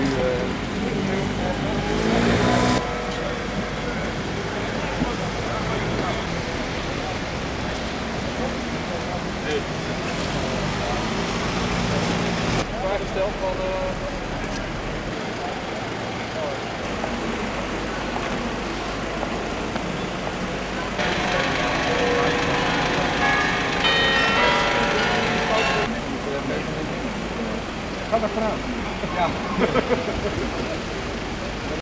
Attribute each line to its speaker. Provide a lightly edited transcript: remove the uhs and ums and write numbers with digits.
Speaker 1: nu... Vraag gesteld van... Ga daar vanuit. Ja.